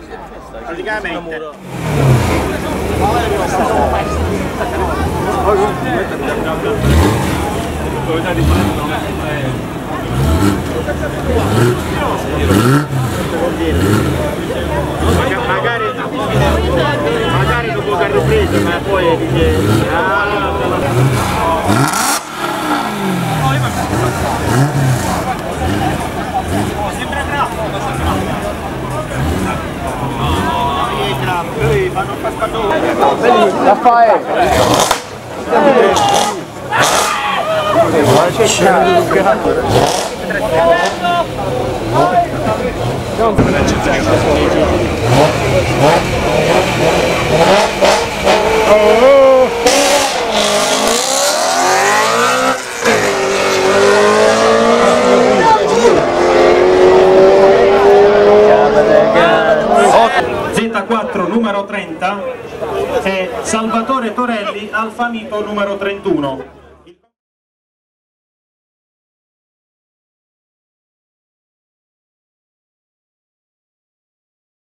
praticamente. Magari dopo che hanno preso, ma poi dice sempre bravo. Lui fanno un cascatore. Raffaele! Z4 numero 30 e Salvatore Torelli Alfa Mito numero 31.